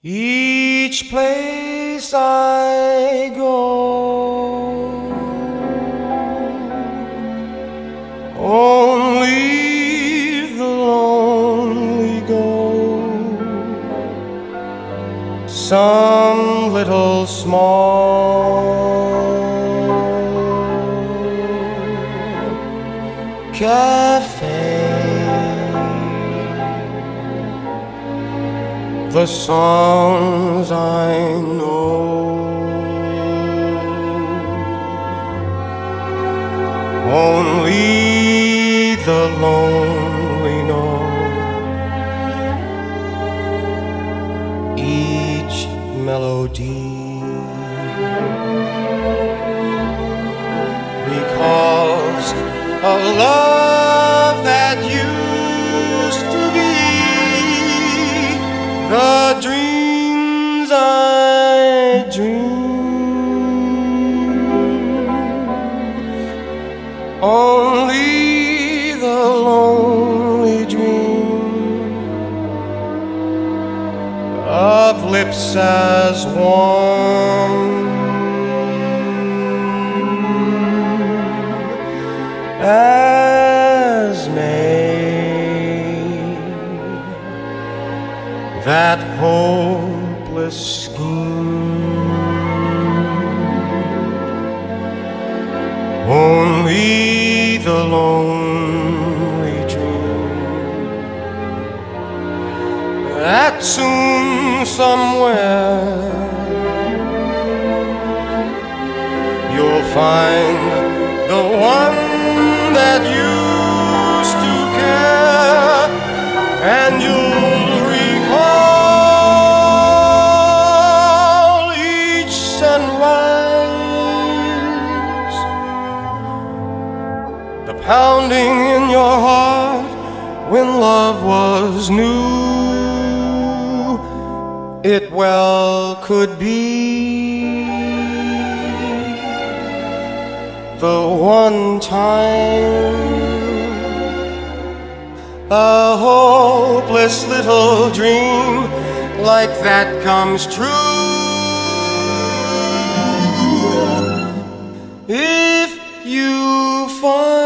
Each place I go, only the lonely go. Some little small cafe, the songs I know, only the lonely know. Each melody recalls a love that used to be. The dreams I dream, only the lonely dream of lips as warm as May, that hopeless scheme. Only the lonely dream that soon somewhere you'll find the one that used to care, and you'll recall each sunrise, the pounding in your heart when love was new. It well could be the one time a hopeless little dream like that comes true. If you find